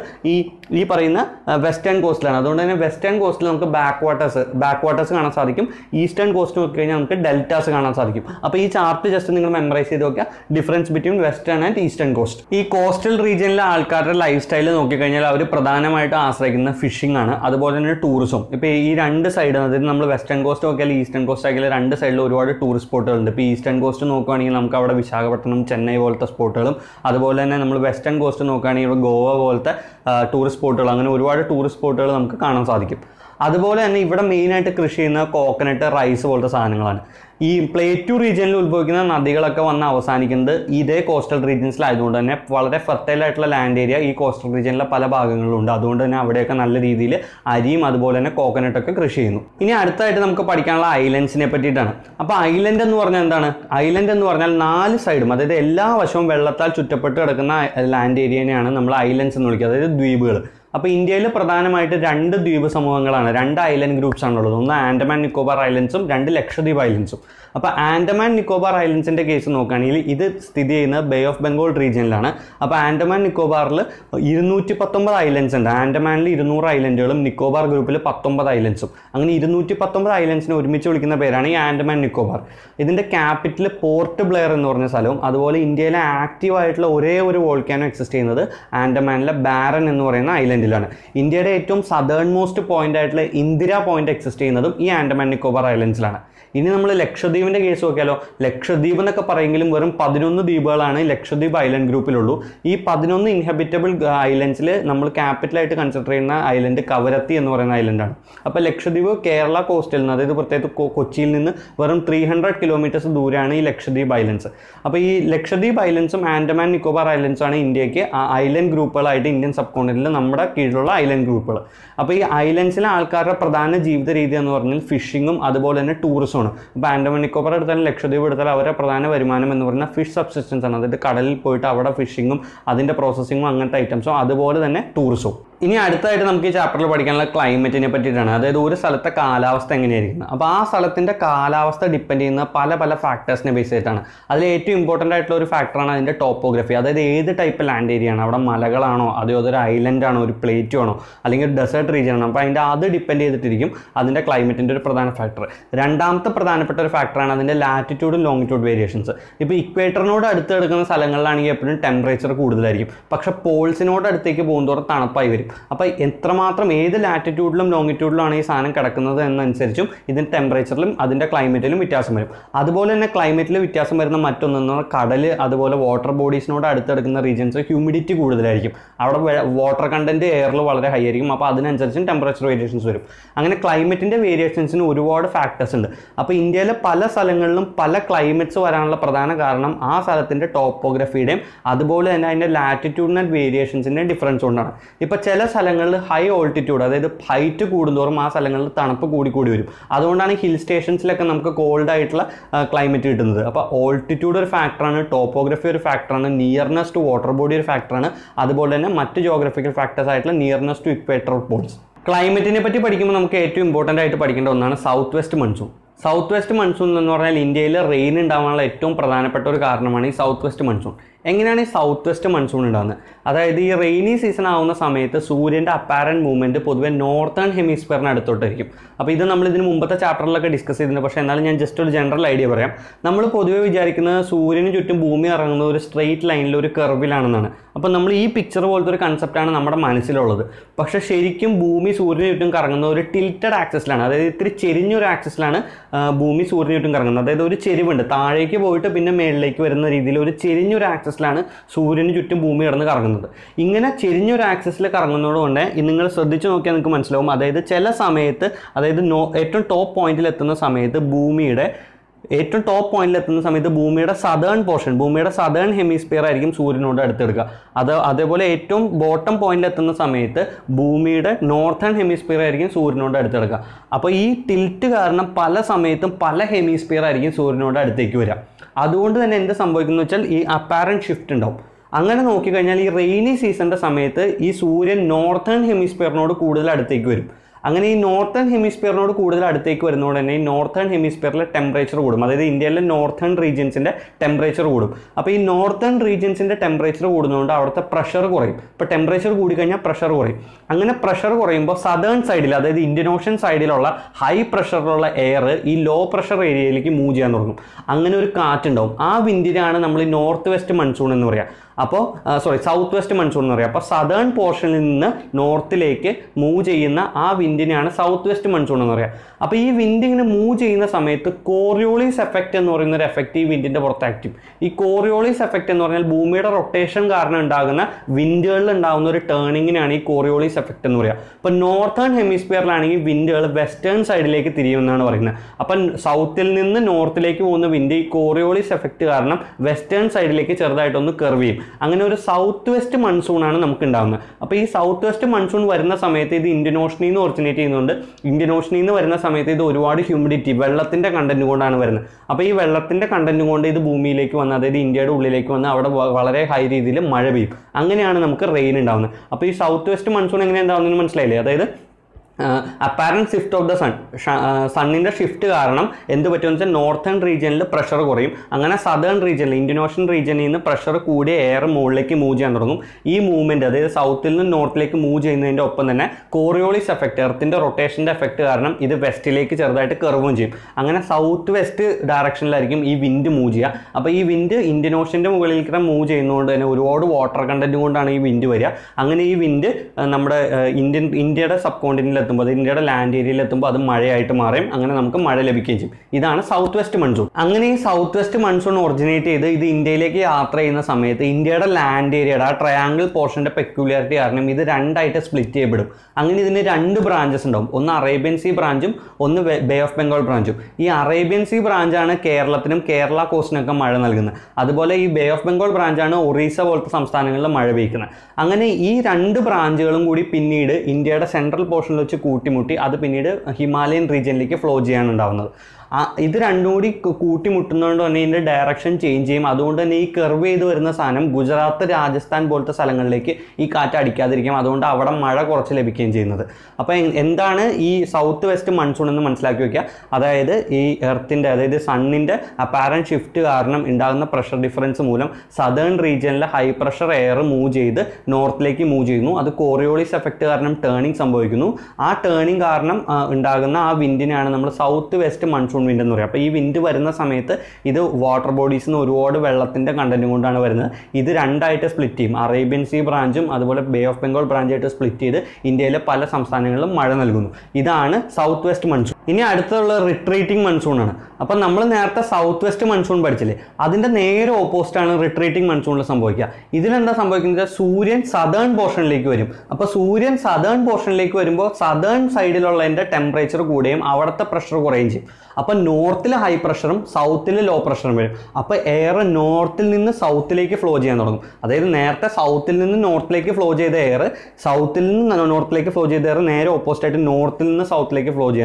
ഈ പറയുന്ന വെസ്റ്റേൺ കോസ്റ്റിലാണ്. അതുകൊണ്ട് തന്നെ വെസ്റ്റേൺ കോസ്റ്റിൽ നമുക്ക് ബാക്ക് വാട്ടേഴ്സ് കാണാൻ സാധിക്കും. ഈസ്റ്റേൺ കോസ്റ്റ് നോക്കിക്കഴിഞ്ഞാൽ നമുക്ക് ഡെൽറ്റാസ് കാണാൻ സാധിക്കും. അപ്പോൾ ഈ ചാർട്ട് ജസ്റ്റ് നിങ്ങൾ മെമ്മറൈസ് ചെയ്ത് നോക്കുക, difference between western and eastern coast. ഈ കോസ്റ്റൽ റീജിയനിലെ ആൾക്കാരുടെ ലൈഫ് സ്റ്റൈൽ നോക്കിക്കഴിഞ്ഞാൽ അവർ പ്രധാനമായിട്ട് ആശ്രയിക്കുന്ന ഫിഷിംഗ് ആണ്, അതുപോലെ തന്നെ ടൂറിസം. ഇപ്പോൾ ഈ രണ്ട് സൈഡ്, അതായത് നമ്മൾ വെസ്റ്റേൺ കോസ്റ്റ് നോക്കിയാൽ ഈസ്റ്റേൺ കോസ്റ്റ് ആക്കിയാൽ രണ്ട് സൈഡിൽ ഒരുപാട് ടൂറിസ്റ്റ് സ്പോട്ടുകളുണ്ട്. ഇപ്പോൾ ഈസ്റ്റേൺ കോസ്റ്റ് നോക്കുകയാണെങ്കിൽ നമുക്ക് അവിടെ വിശാഖപട്ടണം, ചെന്നൈ പോലത്തെ സ്പോട്ടുകളും, അതുപോലെ തന്നെ നമ്മൾ വെസ്റ്റേൺ കോസ്റ്റ് നോക്കുകയാണെങ്കിൽ ഗോവ പോലത്തെ ടൂറിസ്റ്റ് സ്പോട്ടുകൾ, അങ്ങനെ ഒരുപാട് ടൂറിസ്റ്റ് സ്പോട്ടുകൾ നമുക്ക് കാണാൻ സാധിക്കും. അതുപോലെ തന്നെ ഇവിടെ മെയിനായിട്ട് കൃഷി ചെയ്യുന്ന കോക്കനട്ട്, റൈസ് പോലത്തെ സാധനങ്ങളാണ്. ഈ പ്ലേറ്റു റീജിയനിൽ ഉത്ഭവിക്കുന്ന നദികളൊക്കെ വന്ന് അവസാനിക്കുന്നത് ഇതേ കോസ്റ്റൽ റീജിയൻസിലായതുകൊണ്ട് തന്നെ വളരെ ഫെർട്ടൈൽ ആയിട്ടുള്ള ലാൻഡ് ഏരിയ ഈ കോസ്റ്റൽ റീജിയനിലെ പല ഭാഗങ്ങളിലുണ്ട്. അതുകൊണ്ട് തന്നെ അവിടെയൊക്കെ നല്ല രീതിയിൽ അരിയും അതുപോലെ തന്നെ കോക്കനട്ടൊക്കെ കൃഷി ചെയ്യുന്നു. ഇനി അടുത്തായിട്ട് നമുക്ക് പഠിക്കാനുള്ള ഐലൻഡ്സിനെ പറ്റിയിട്ടാണ്. അപ്പോൾ ഐലൻഡ് എന്ന് പറഞ്ഞാൽ എന്താണ്? ഐലൻഡ് എന്ന് പറഞ്ഞാൽ 4 സൈഡും, അതായത് എല്ലാ വശവും വെള്ളത്താൽ ചുറ്റപ്പെട്ട് കിടക്കുന്ന ലാൻഡ് ഏരിയനെയാണ് നമ്മൾ ഐലൻഡ്സ് എന്ന് വിളിക്കുക, അതായത് ദ്വീപുകൾ. അപ്പോൾ ഇന്ത്യയിൽ പ്രധാനമായിട്ട് 2 ദ്വീപ് സമൂഹങ്ങളാണ്, 2 ഐലൻഡ് ഗ്രൂപ്പ്സ് ആണുള്ളത്. ഒന്ന് ആൻഡമാൻ നിക്കോബാർ ഐലൻഡ്സും 2 ലക്ഷദ്വീപ് ഐലൻഡ്സും. അപ്പോൾ ആൻഡമാൻ നിക്കോബാർ ഐലൻഡ്സിൻ്റെ കേസ് നോക്കുകയാണെങ്കിൽ ഇത് സ്ഥിതി ചെയ്യുന്നത് ബേ ഓഫ് ബംഗാൾ റീജിയനിലാണ്. അപ്പോൾ ആൻഡമാൻ നിക്കോബാറിൽ 219 ഐലൻഡ്സ് ഉണ്ട്. ആൻഡമാനിൽ 200 ഐലൻഡുകളും നിക്കോബാർ ഗ്രൂപ്പിൽ 19 ഐലൻഡ്സും. അങ്ങനെ 219 ഐലൻഡ്സിനെ ഒരുമിച്ച് വിളിക്കുന്ന പേരാണ് ഈ ആൻഡമാൻ നിക്കോബാർ. ഇതിൻ്റെ ക്യാപിറ്റൽ പോർട്ട് ബ്ലെയർ എന്ന് പറഞ്ഞ സ്ഥലവും, അതുപോലെ ഇന്ത്യയിലെ ആക്റ്റീവ് ആയിട്ടുള്ള ഒരേ ഒരു വോൾക്കാനോ എക്സിസ്റ്റ് ചെയ്യുന്നത് ആൻഡമാനിലെ ബാരൻ എന്ന് പറയുന്ന ഐലൻഡിലാണ്. ഇന്ത്യയുടെ ഏറ്റവും സദേൺ മോസ്റ്റ് പോയിന്റ് ആയിട്ടുള്ള ഇന്ദിര പോയിന്റ് എക്സിസ്റ്റ് ചെയ്യുന്നതും ഈ ആൻഡമാൻ നിക്കോബാർ ഐലൻഡ്സിലാണ്. ഇനി നമ്മൾ ലക്ഷദ്വീപിൻ്റെ കേസ് നോക്കിയാലോ, ലക്ഷദ്വീപ് എന്നൊക്കെ പറയുമെങ്കിലും വെറും 11 ദ്വീപുകളാണ് ലക്ഷദ്വീപ് ഐലൻഡ് ഗ്രൂപ്പിലുള്ളൂ. ഈ 11 ഇൻഹബിറ്റബിൾ ഐലൻഡ്സിൽ നമ്മൾ ക്യാപിറ്റലായിട്ട് കൺസിഡർ ചെയ്യുന്ന ഐലൻഡ് കവരത്തി എന്ന് പറയുന്ന ഐലൻഡാണ്. അപ്പോൾ ലക്ഷദ്വീപ് കേരള കോസ്റ്റിൽ നിന്ന്, അതായത് പ്രത്യേകിച്ച് കൊച്ചിയിൽ നിന്ന് വെറും 300 കിലോമീറ്റേഴ്സ് ദൂരെയാണ് ഈ ലക്ഷദ്വീപ് ഐലൻഡ്സ്. അപ്പോൾ ഈ ലക്ഷദ്വീപ് ഐലൻഡ്സും ആൻഡമാൻ നിക്കോബാർ ഐലൻഡ്സുമാണ് ഇന്ത്യക്ക് ഐലൻഡ് ഗ്രൂപ്പുകളായിട്ട് ഇന്ത്യൻ സബ് കോണ്ടിനെന്റിൽ നമ്മുടെ കീഴിലുള്ള ഐലൻഡ് ഗ്രൂപ്പുകൾ. അപ്പോൾ ഈ ഐലൻഡ്സിലെ ആൾക്കാരുടെ പ്രധാന ജീവിത രീതി എന്ന് പറഞ്ഞാൽ ഫിഷിങ്ങും അതുപോലെ തന്നെ ടൂറിസവും. ഇപ്പോൾ ആൻഡമാൻ നിക്കോബാർ എടുത്താലും ലക്ഷദ്വീപ് എടുത്താലും അവരുടെ പ്രധാന വരുമാനം എന്ന് പറഞ്ഞാൽ ഫിഷ് സബ്സിസ്റ്റൻസ് ആണ്. അതായത് കടലിൽ പോയിട്ട് അവിടെ ഫിഷിങ്ങും അതിൻ്റെ പ്രോസസ്സിങ്ങും അങ്ങനത്തെ ഐറ്റംസും, അതുപോലെ തന്നെ ടൂറിസവും. ഇനി അടുത്തായിട്ട് നമുക്ക് ഈ ചാപ്റ്ററിൽ പഠിക്കാനുള്ള ക്ലൈമറ്റിനെ പറ്റിയിട്ടാണ്. അതായത് ഒരു സ്ഥലത്തെ കാലാവസ്ഥ എങ്ങനെയായിരിക്കുന്നത്. അപ്പോൾ ആ സ്ഥലത്തിൻ്റെ കാലാവസ്ഥ ഡിപ്പെൻഡ് ചെയ്യുന്ന പല ഫാക്ടേഴ്സിനെ ബേസ് ചെയ്തിട്ടാണ്. അതിൽ ഏറ്റവും ഇമ്പോർട്ടൻ്റ് ആയിട്ടുള്ള ഒരു ഫാക്ടറാണ് അതിൻ്റെ ടോപ്പോഗ്രഫി. അതായത് ഏത് ടൈപ്പ് ലാൻഡ് ഏരിയ ആണ്, അവിടെ മലകളാണോ, അതോ അതൊരു ഐലൻഡ് ആണോ, ഒരു പ്ലേറ്റോ ആണോ, അല്ലെങ്കിൽ ഒരു ഡെസേർട്ട് റീജിയൻ ആണോ. അപ്പോൾ അത് ഡിപ്പെൻഡ് ചെയ്തിട്ടിരിക്കും അതിൻ്റെ ക്ലൈമറ്റിൻ്റെ ഒരു പ്രധാന ഫാക്ടർ. രണ്ടാമത്തെ പ്രധാനപ്പെട്ട ഒരു ഫാക്ടറാണ് അതിൻ്റെ ലാറ്റിറ്റ്യൂഡും ലോങ്ങിറ്റ്യൂഡ് വേരിയേഷൻസ്. ഇപ്പോൾ ഇക്വേറ്ററിനോട് അടുത്ത് കിടക്കുന്ന സ്ഥലങ്ങളിലാണെങ്കിൽ എപ്പോഴും ടെമ്പറേച്ചർ കൂടുതലായിരിക്കും. പക്ഷേ പോൾസിനോട് അടുത്തേക്ക് പോകുന്നതോടെ തണുപ്പായി വരും. അപ്പോൾ എത്രമാത്രം ഏത് ലാറ്റിറ്റ്യൂഡിലും ലോങ്ങിറ്റ്യൂഡിലുമാണ് ഈ സാധനം കിടക്കുന്നത് എന്നനുസരിച്ചും ഇതിൻ്റെ ടെമ്പറേച്ചറിലും അതിൻ്റെ ക്ലൈമറ്റിലും വ്യത്യാസം വരും. അതുപോലെ തന്നെ ക്ലൈമറ്റിൽ വ്യത്യാസം വരുന്ന മറ്റൊന്നെന്ന് പറഞ്ഞാൽ കടൽ, അതുപോലെ വാട്ടർ ബോഡീസിനോട് അടുത്ത് കിടക്കുന്ന റീജിയൻസ് ഹ്യൂമിഡിറ്റി കൂടുതലായിരിക്കും. അവിടെ വാട്ടർ കണ്ടന്റ് എയറിൽ വളരെ ഹൈ ആയിരിക്കും. അപ്പോൾ അതിനനുസരിച്ചും ടെമ്പറേച്ചർ വേരിയേഷൻസ് വരും. അങ്ങനെ ക്ലൈമറ്റിൻ്റെ വേരിയേഷൻസിന് ഒരുപാട് ഫാക്ടേഴ്സ് ഉണ്ട്. അപ്പോൾ ഇന്ത്യയിലെ പല സ്ഥലങ്ങളിലും പല ക്ലൈമറ്റ്സ് വരാനുള്ള പ്രധാന കാരണം ആ സ്ഥലത്തിൻ്റെ ടോപ്പോഗ്രഫിയുടെയും അതുപോലെ തന്നെ അതിൻ്റെ ലാറ്റിറ്റ്യൂഡിനൽ വേരിയേഷൻസിൻ്റെയും ഡിഫറൻസ് കൊണ്ടാണ്. ഇപ്പോൾ ചില സ്ഥലങ്ങളിൽ ഹൈ ഓൾട്ടിറ്റ്യൂഡ്, അതായത് ഹൈറ്റ് കൂടുന്തോറും ആ സ്ഥലങ്ങളിൽ തണുപ്പ് കൂടി വരും. അതുകൊണ്ടാണ് ഹിൽ സ്റ്റേഷൻസിലൊക്കെ നമുക്ക് കോൾഡ് ആയിട്ടുള്ള ക്ലൈമറ്റ് കിട്ടുന്നത്. അപ്പോൾ ഓൾട്ടിറ്റ്യൂഡ് ഒരു ഫാക്ടറാണ്, ടോപ്പോഗ്രഫി ഒരു ഫാക്ടറാണ്, നിയർനെസ് ടു വാട്ടർ ബോഡി ഒരു ഫാക്ടറാണ്, അതുപോലെ തന്നെ മറ്റ് ജോഗ്രഫിക്കൽ ഫാക്ടേഴ്സ് ആയിട്ടുള്ള നിയർനെസ് ടു ഇക്വേറ്റർ പോൾസ്. ക്ലൈമറ്റിനെ പറ്റി പഠിക്കുമ്പോൾ നമുക്ക് ഏറ്റവും ഇമ്പോർട്ടൻ്റ് ആയിട്ട് പഠിക്കേണ്ട ഒന്നാണ് south west monsoon. South west monsoon എന്ന് പറഞ്ഞാൽ ഇന്ത്യയിൽ റെയിൻ ഉണ്ടാകാനുള്ള ഏറ്റവും പ്രധാനപ്പെട്ട ഒരു കാരണമാണ് ഈ സൗത്ത് വെസ്റ്റ് മൺസൂൺ. എങ്ങനെയാണ് ഈ സൗത്ത് വെസ്റ്റ് മൺസൂൺ ഉണ്ടാകുന്നത്? അതായത് ഈ റെയിനി സീസൺ ആവുന്ന സമയത്ത് സൂര്യൻ്റെ അപ്പാരൻറ്റ് മൂവ്മെൻറ്റ് പൊതുവെ നോർത്തേൺ ഹെമിസ്ഫിയറിന് അടുത്തോട്ടായിരിക്കും. അപ്പോൾ ഇത് നമ്മൾ ഇതിന് മുമ്പത്തെ ചാപ്റ്ററിലൊക്കെ ഡിസ്കസ് ചെയ്തിട്ടുണ്ട്. പക്ഷേ എന്നാലും ഞാൻ ജസ്റ്റ് ഒരു ജനറൽ ഐഡിയ പറയാം. നമ്മൾ പൊതുവെ വിചാരിക്കുന്നത് സൂര്യന് ചുറ്റും ഭൂമി ഇറങ്ങുന്ന ഒരു സ്ട്രെയിറ്റ് ലൈനിൽ ഒരു കർവിലാണെന്നാണ്. അപ്പോൾ നമ്മൾ ഈ പിക്ചർ പോലത്തെ ഒരു കൺസെപ്റ്റാണ് നമ്മുടെ മനസ്സിലുള്ളത്. പക്ഷേ ശരിക്കും ഭൂമി സൂര്യന് ചുറ്റും കറങ്ങുന്ന ഒരു ടിൽറ്റഡ് ആക്സിസിലാണ്. അതായത് ഇത്തിരി ചെരിഞ്ഞൊരു ആക്സിസിലാണ് ഭൂമി സൂര്യന് ചുറ്റും കറങ്ങുന്നത്. അതായത് ഒരു ചെരിവുണ്ട്, താഴേക്ക് പോയിട്ട് പിന്നെ മേളിലേക്ക് വരുന്ന രീതിയിൽ ഒരു ചെരിഞ്ഞൊരു ആക്സിസിലാണ് സൂര്യന് ചുറ്റും ഭൂമി കിടന്ന് കറങ്ങുന്നത്. ഇങ്ങനെ ചെരിഞ്ഞൊരു ആക്സിസിൽ കറങ്ങുന്നതുകൊണ്ട് നിങ്ങൾ ശ്രദ്ധിച്ച് നോക്കിയാൽ നിങ്ങൾക്ക് മനസ്സിലാവും. അതായത് ചില സമയത്ത്, അതായത് ഏറ്റവും ടോപ്പ് പോയിന്റിൽ എത്തുന്ന സമയത്ത് ഭൂമിയുടെ സദേൺ പോർഷൻ, ഭൂമിയുടെ സദേൺ ഹെമിസ്ഫിയർ ആയിരിക്കും സൂര്യനോട് അടുത്തെടുക്കുക. അതേപോലെ ഏറ്റവും ബോട്ടം പോയിന്റിൽ എത്തുന്ന സമയത്ത് ഭൂമിയുടെ നോർത്തേൺ ഹെമിസ്ഫിയർ ആയിരിക്കും സൂര്യനോട് അടുത്തെടുക്കുക. അപ്പോൾ ഈ ടിൽറ്റ് കാരണം പല സമയത്തും പല ഹെമിസ്ഫിയർ ആയിരിക്കും സൂര്യനോട് അടുത്തേക്ക് വരിക. അതുകൊണ്ട് തന്നെ എന്ത് സംഭവിക്കുന്നു വെച്ചാൽ ഈ അപ്പാരൻറ്റ് ഷിഫ്റ്റ് ഉണ്ടാവും. അങ്ങനെ നോക്കിക്കഴിഞ്ഞാൽ ഈ റെയിനി സീസണിൻ്റെ സമയത്ത് ഈ സൂര്യൻ നോർത്തേൺ ഹെമിസ്ഫിയറിനോട് കൂടുതൽ അടുത്തേക്ക് വരും. അങ്ങനെ ഈ നോർത്തേൺ ഹെമിസ്ഫിയറിനോട് കൂടുതൽ അടുത്തേക്ക് വരുന്നതുകൊണ്ട് തന്നെ ഈ നോർത്തേൺ ഹെമിസ്ഫിയറിലെ ടെമ്പറേച്ചർ കൂടും. അതായത് ഇന്ത്യയിലെ നോർത്തേൺ റീജിയൻസിൻ്റെ ടെമ്പറേച്ചർ കൂടും. അപ്പോൾ ഈ നോർത്തേൺ റീജിയൻസിൻ്റെ ടെമ്പറേച്ചർ കൂടുന്നതുകൊണ്ട് അവിടുത്തെ പ്രഷർ കുറയും. ഇപ്പോൾ ടെമ്പറേച്ചർ കൂടിക്കഴിഞ്ഞാൽ പ്രഷർ കുറയും. അങ്ങനെ പ്രഷർ കുറയുമ്പോൾ സദേൺ സൈഡിൽ, അതായത് ഇന്ത്യൻ ഓഷൻ സൈഡിലുള്ള ഹൈ പ്രഷറിലുള്ള എയർ ഈ ലോ പ്രഷർ ഏരിയയിലേക്ക് മൂവ് ചെയ്യാൻ തുടങ്ങും. അങ്ങനെ ഒരു കാറ്റുണ്ടാവും. ആ വിൻഡിനാണ് നമ്മൾ ഈ നോർത്ത് വെസ്റ്റ് മൺസൂൺ എന്ന് പറയുക. അപ്പോൾ സൗത്ത് വെസ്റ്റ് മൺസൂൺ എന്ന് പറയുക. അപ്പോൾ സദേൺ പോർഷനിൽ നിന്ന് നോർത്തിലേക്ക് മൂവ് ചെയ്യുന്ന ആ വിൻഡിനെയാണ് സൗത്ത് വെസ്റ്റ് മൺസൂൺ എന്ന് പറയുക. അപ്പോൾ ഈ വിൻഡ് ഇങ്ങനെ മൂവ് ചെയ്യുന്ന സമയത്ത് കോറിയോളിസ് എഫക്റ്റ് എന്ന് പറയുന്ന ഒരു എഫക്റ്റ് ഈ വിൻഡിൻ്റെ പുറത്ത് ആക്റ്റീവ്. ഈ കോറിയോളിസ് എഫക്റ്റ് എന്ന് പറഞ്ഞാൽ ഭൂമിയുടെ റൊട്ടേഷൻ കാരണം ഉണ്ടാകുന്ന വിൻഡുകളിൽ ഉണ്ടാകുന്ന ഒരു ടേണിങ്ങിനാണ് ഈ കോറിയോളിസ് എഫക്റ്റ് എന്ന് പറയുക. അപ്പോൾ നോർത്തേൺ ഹെമിസ്ഫിയറിലാണെങ്കിൽ വിൻഡുകൾ വെസ്റ്റേൺ സൈഡിലേക്ക് തിരിയുമെന്നാണ് പറയുന്നത്. അപ്പം സൗത്തിൽ നിന്ന് നോർത്തിലേക്ക് പോകുന്ന വിൻഡ് ഈ കോറിയോളിസ് എഫക്റ്റ് കാരണം വെസ്റ്റേൺ സൈഡിലേക്ക് ചെറുതായിട്ടൊന്ന് കർവ് ചെയ്യും. അങ്ങനെ ഒരു സൗത്ത് വെസ്റ്റ് മൺസൂൺ ആണ് നമുക്ക് ഉണ്ടാകുന്നത്. അപ്പോൾ ഈ സൗത്ത് വെസ്റ്റ് മൺസൂൺ വരുന്ന സമയത്ത് ഇത് ഇന്ത്യൻ ഓഷനിൽ നിന്ന് ഒറിജിനേറ്റ് ചെയ്യുന്നുണ്ട്. ഇന്ത്യൻ ഓഷനിൽ നിന്ന് വരുന്ന സമയത്ത് ഇത് ഒരുപാട് ഹ്യൂമിഡിറ്റി, വെള്ളത്തിൻ്റെ കണ്ടന്റ് കൊണ്ടാണ് വരുന്നത്. അപ്പോൾ ഈ വെള്ളത്തിൻ്റെ കണ്ടന്റ് കൊണ്ട് ഇത് ഭൂമിയിലേക്ക് വന്ന്, അതായത് ഇന്ത്യയുടെ ഉള്ളിലേക്ക് വന്ന് അവിടെ വളരെ ഹൈ രീതിയിൽ മഴ പെയ്യും. അങ്ങനെയാണ് നമുക്ക് റെയിൻ ഉണ്ടാകുന്നത്. അപ്പോൾ ഈ സൗത്ത് വെസ്റ്റ് മൺസൂൺ എങ്ങനെ ഉണ്ടാകുന്നതെന്ന് മനസ്സിലായില്ലേ? അതായത് അപ്പാരൻറ്റ് ഷിഫ്റ്റ് ഓഫ് ദ സണ്ണിൻ്റെ ഷിഫ്റ്റ് കാരണം എന്ത് പറ്റുമെന്ന് വെച്ചാൽ നോർത്തേൺ റീജിയനിൽ പ്രഷർ കുറയും. അങ്ങനെ സദേൺ റീജിയനിൽ, ഇന്ത്യൻ ഓഷൻ റീജിയനിൽ നിന്ന് പ്രഷർ കൂടിയ എയർ മുകളിലേക്ക് മൂവ് ചെയ്യാൻ തുടങ്ങും. ഈ മൂവ്മെൻറ്റ്, അതായത് സൗത്തിൽ നിന്ന് നോർത്തിലേക്ക് മൂവ് ചെയ്യുന്നതിൻ്റെ ഒപ്പം തന്നെ കോറിയോളിസ് എഫക്റ്റ്, എർത്തിൻ്റെ റൊട്ടേഷൻ്റെ എഫക്റ്റ് കാരണം ഇത് വെസ്റ്റിലേക്ക് ചെറുതായിട്ട് കർവും ചെയ്യും. അങ്ങനെ സൗത്ത് വെസ്റ്റ് ഡയറക്ഷനിലായിരിക്കും ഈ വിൻഡ് മൂവ് ചെയ്യുക. അപ്പോൾ ഈ വിൻഡ് ഇന്ത്യൻ ഓഷൻ്റെ മുകളിലേക്ക് മൂവ് ചെയ്യുന്നതുകൊണ്ട് തന്നെ ഒരുപാട് വാട്ടർ കണ്ടന്റ് കൊണ്ടാണ് ഈ വിൻഡ് വരിക. അങ്ങനെ ഈ വിൻഡ് നമ്മുടെ ഇന്ത്യയുടെ സബ് കോണ്ടിനെൻ്റിൽ എത്തുമ്പോൾ, അത് ഇന്ത്യയുടെ ലാൻഡ് ഏരിയയിൽ എത്തുമ്പോൾ അത് മഴയായിട്ട് മാറും. അങ്ങനെ നമുക്ക് മഴ ലഭിക്കുകയും ചെയ്യും. ഇതാണ് സൗത്ത് വെസ്റ്റ് മൺസൂൺ. അങ്ങനെ ഈ സൗത്ത് വെസ്റ്റ് മൺസൂൺ ഒറിജിനേറ്റ് ചെയ്ത് ഇത് ഇന്ത്യയിലേക്ക് യാത്ര ചെയ്യുന്ന സമയത്ത് ഇന്ത്യയുടെ ലാൻഡ് ഏരിയയുടെ ആ ട്രയാങ്കിൾ പോർഷൻ്റെ പെക്യുലാരിറ്റി കാരണം ഇത് രണ്ടായിട്ട് സ്പ്ലിറ്റ് ചെയ്യപ്പെടും. അങ്ങനെ ഇതിന് രണ്ട് ബ്രാഞ്ചസ് ഉണ്ടാവും. ഒന്ന് അറേബ്യൻ സീ ബ്രാഞ്ചും ഒന്ന് ബേ ഓഫ് ബംഗാൾ ബ്രാഞ്ചും. ഈ അറേബ്യൻ സീ ബ്രാഞ്ചാണ് കേരളത്തിനും കേരള കോസ്റ്റിനൊക്കെ മഴ നൽകുന്നത്. അതുപോലെ ഈ ബേ ഓഫ് ബംഗാൾ ബ്രാഞ്ചാണ് ഒറീസ പോലത്തെ സംസ്ഥാനങ്ങളിൽ മഴ പെയ്ക്കുന്നത്. അങ്ങനെ ഈ രണ്ട് ബ്രാഞ്ചുകളും കൂടി പിന്നീട് ഇന്ത്യയുടെ സെൻട്രൽ പോർഷനിൽ വെച്ച് കൂട്ടിമുട്ടി അത് പിന്നീട് ഹിമാലയൻ റീജിയനിലേക്ക് ഫ്ലോ ചെയ്യാനുണ്ടാവുന്നത്. ഇത് രണ്ടും കൂടി കൂട്ടിമുട്ടുന്നതുകൊണ്ട് തന്നെ ഇതിൻ്റെ ഡയറക്ഷൻ ചേഞ്ച് ചെയ്യും. അതുകൊണ്ട് തന്നെ ഈ കർവ് ചെയ്ത് വരുന്ന സാധനം ഗുജറാത്ത്, രാജസ്ഥാൻ പോലത്തെ സ്ഥലങ്ങളിലേക്ക് ഈ കാറ്റ് അടിക്കാതിരിക്കും. അതുകൊണ്ട് അവിടെ മഴ കുറച്ച് ലഭിക്കുകയും ചെയ്യുന്നത്. അപ്പോൾ എന്താണ് ഈ സൗത്ത് വെസ്റ്റ് മൺസൂൺ എന്ന് മനസ്സിലാക്കി വയ്ക്കുക. അതായത് ഈ എർത്തിൻ്റെ, അതായത് സണ്ണിൻ്റെ അപ്പാരൻറ്റ് ഷിഫ്റ്റ് കാരണം ഉണ്ടാകുന്ന പ്രഷർ ഡിഫറൻസ് മൂലം സദേൺ റീജിയനിലെ ഹൈ പ്രഷർ എയർ മൂവ് ചെയ്ത് നോർത്തിലേക്ക് മൂവ് ചെയ്യുന്നു. അത് കോറിയോളിസ് എഫക്റ്റ് കാരണം ടേണിങ് സംഭവിക്കുന്നു. ആ ടേണിങ് കാരണം ഉണ്ടാകുന്ന ആ വിൻഡിനാണ് നമ്മൾ സൗത്ത് വെസ്റ്റ് മൺസൂൺ വിൻഡ് എന്ന് പറയുക. അപ്പോൾ ഈ വിൻഡ് വരുന്ന സമയത്ത് ഇത് വാട്ടർ ബോഡീസിൽ നിന്ന് ഒരുപാട് വെള്ളത്തിൻ്റെ കണ്ടന്റ് കൊണ്ടാണ് വരുന്നത്. ഇത് രണ്ടായിട്ട് സ്പ്ലിറ്റ് ചെയ്യും. അറേബ്യൻ സീ ബ്രാഞ്ചും അതുപോലെ ബേ ഓഫ് ബംഗാൾ ബ്രാഞ്ചായിട്ട് സ്പ്ലിറ്റ് ചെയ്ത് ഇന്ത്യയിലെ പല സംസ്ഥാനങ്ങളിലും മഴ നൽകുന്നു. ഇതാണ് സൗത്ത് വെസ്റ്റ് മൺസൂൺ. ഇനി അടുത്തുള്ള റിട്രീറ്റിംഗ് മൺസൂൺ ആണ്. അപ്പം നമ്മൾ നേരത്തെ സൗത്ത് വെസ്റ്റ് മൺസൂൺ പഠിച്ചില്ലേ, അതിൻ്റെ നേരെ ഓപ്പോസിറ്റാണ് റിട്രീറ്റിംഗ് മൺസൂണിൽ സംഭവിക്കുക. ഇതിലെന്താ സംഭവിക്കുന്നത്? സൂര്യൻ സദേൺ പോർഷനിലേക്ക് വരും. അപ്പോൾ സൂര്യൻ സദേൺ പോർഷനിലേക്ക് വരുമ്പോൾ സദേൺ സൈഡിലുള്ളതിൻ്റെ ടെമ്പറേച്ചർ കൂടുകയും അവിടുത്തെ പ്രഷർ കുറയുകയും ചെയ്യും. അപ്പോൾ നോർത്തിൽ ഹൈ പ്രഷറും സൗത്തിൽ ലോ പ്രഷറും വരും. അപ്പോൾ എയർ നോർത്തിൽ നിന്ന് സൗത്തിലേക്ക് ഫ്ലോ ചെയ്യാൻ തുടങ്ങും. അതായത് നേരത്തെ സൗത്തിൽ നിന്ന് നോർത്തിലേക്ക് ഫ്ലോ ചെയ്ത എയർ, സൗത്തിൽ നിന്ന് നോർത്തിലേക്ക് ഫ്ലോ ചെയ്ത എയർ നേരെ ഓപ്പോസിറ്റായിട്ട് നോർത്തിൽ നിന്ന് സൗത്തിലേക്ക് ഫ്ലോ ചെയ്യാൻ തുടങ്ങും.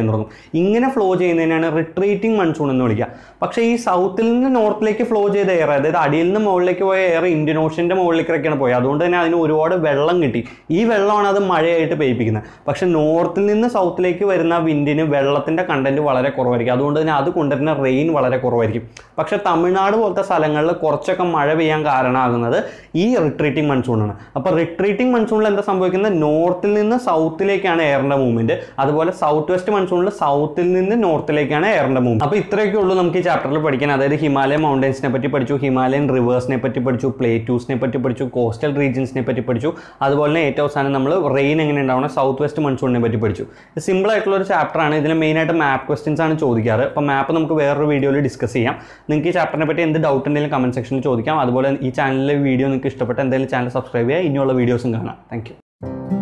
ഇങ്ങനെ ഫ്ലോ ചെയ്യുന്നതിനാണ് റിട്രീറ്റിംഗ് മൺസൂൺ എന്ന് വിളിക്കുക. പക്ഷേ ഈ സൗത്തിൽ നിന്ന് നോർത്തിലേക്ക് ഫ്ലോ ചെയ്ത എയർ, അതായത് അടിയിൽ നിന്ന് മുകളിലേക്ക് പോയ എയർ ഇന്ത്യൻ ഓഷ്യൻ്റെ മുകളിലേക്കൊക്കെയാണ് പോയത്. അതുകൊണ്ട് തന്നെ അതിന് ഒരുപാട് വെള്ളം കിട്ടി. ഈ വെള്ളമാണ് അത് മഴയായിട്ട് പെയ്യിപ്പിക്കുന്നത്. പക്ഷേ നോർത്തിൽ നിന്ന് സൗത്തിലേക്ക് വരുന്ന വിൻഡിന് വെള്ളത്തിൻ്റെ കണ്ടന്റ് വളരെ കുറവായിരിക്കും. അതുകൊണ്ട് തന്നെ അത് കൊണ്ടുവരുന്ന റെയിൻ വളരെ കുറവായിരിക്കും. പക്ഷേ തമിഴ്നാട് പോലത്തെ സ്ഥലങ്ങളിൽ കുറച്ചൊക്കെ മഴ പെയ്യാൻ കാരണമാകുന്നത് ഈ റിട്രീറ്റിംഗ് മൺസൂണാണ്. അപ്പോൾ റിട്രീറ്റിംഗ് മൺസൂണിൽ എന്താ സംഭവിക്കുന്നത്? നോർത്തിൽ നിന്ന് സൗത്തിലേക്കാണ് എയറിൻ്റെ മൂവ്മെൻറ്റ്. അതുപോലെ സൗത്ത് വെസ്റ്റ് മൺസൂണിൽ സൗത്തിൽ നിന്ന് നോർത്തിലേക്കാണ് എയറിൻ്റെ മൂവ്മെൻറ്റ്. അപ്പോൾ ഇത്രയൊക്കെ ഉള്ളൂ നമുക്ക് ഈ ചാപ്റ്ററിൽ പഠിക്കാൻ. അതായത് ഹിമാലയൻ മൗണ്ടൻസിനെ പറ്റി പഠിച്ചു, ഹിമാലയൻ റിവേഴ്സിനെ പറ്റി പഠിച്ചു, പ്ലേറ്റ്യൂസിനെ പറ്റി പഠിച്ചു, കോസ്റ്റൽ റീജിയൻസിനെ പറ്റി പഠിച്ചു. അതുപോലെ തന്നെ ഏറ്റവും അവസാനം നമ്മൾ റെയിൻ എങ്ങനെ ഉണ്ടാവണം സൗത്ത് വെസ്റ്റ് മൺസൂണിനെ പറ്റി പഠിച്ചു. ഇത് സിമ്പിൾ ആയിട്ടുള്ള ഒരു ചാപ്റ്ററാണ്. ഇതിൽ മെയിനായിട്ട് മാപ്പ് ക്വസ്റ്റ്യൻസ് ആണ് ചോദിക്കാറ്. അപ്പോൾ മാപ്പ് നമുക്ക് വേറൊരു വീഡിയോയിൽ ഡിസ്കസ് ചെയ്യാം. നിങ്ങൾക്ക് ഈ ചാപ്റ്ററിനെ പറ്റി എന്ത് ഡൗട്ട് ഉണ്ടെങ്കിലും കമൻറ്റ് സെക്ഷനിൽ ചോദിക്കാം. അതുപോലെ ഈ ചാനലിലെ വീഡിയോ നിങ്ങൾക്ക് ഇഷ്ടപ്പെട്ട എന്തെങ്കിലും ചാനൽ സബ്സ്ക്രൈബ് ചെയ്യുക. ഇനിയുള്ള വീഡിയോസും കാണാം. Thank U.